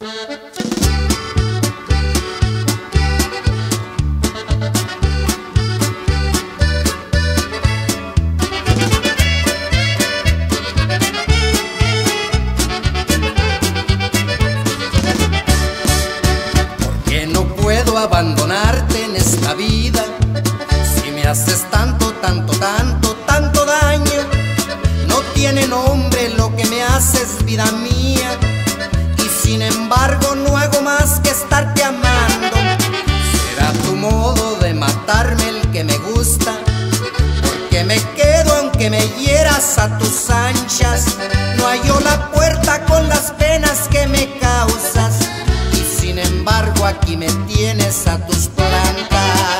Porque no puedo abandonarte en esta vida, si me haces tanto, tanto, tanto, tanto daño. No tiene nombre lo que me haces, vida mía, y sin embargo no hago más que estarte amando. Será tu modo de matarme el que me gusta, porque me quedo aunque me hieras a tus anchas. No hallo la puerta con las penas que me causas, y sin embargo aquí me tienes a tus plantas.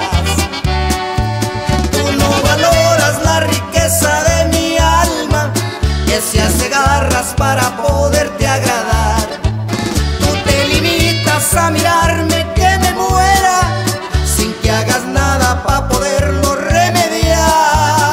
Tú no valoras la riqueza de mi alma, que se hace garras para poderte agradar. Tú te limitas a mirarme que me muera, sin que hagas nada para poderlo remediar.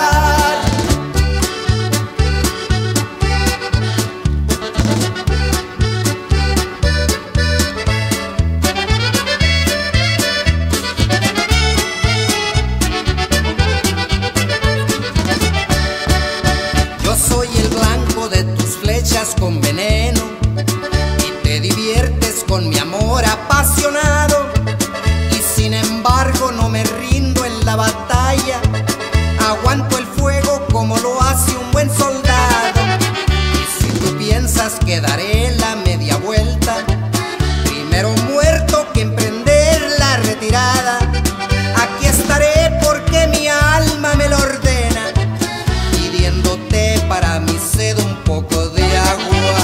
Yo soy el blanco de tus flechas con veneno, y te diviertes con mi amor apasionado. Y sin embargo no me rindo en la batalla, aguanto el fuego como lo hace un buen soldado. Y si tú piensas que daré la media vuelta, primero muerto que emprender la retirada. Aquí estaré porque mi alma me lo ordena, pidiéndote para mi sed un poco de agua.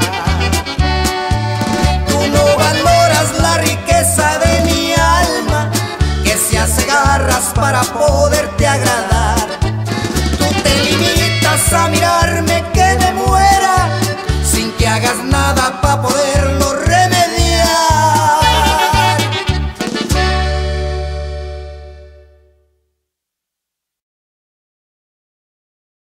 Tú no valoras la riqueza de mi alma, que se hace garras para poderte agradar. Tú te limitas a mirarme que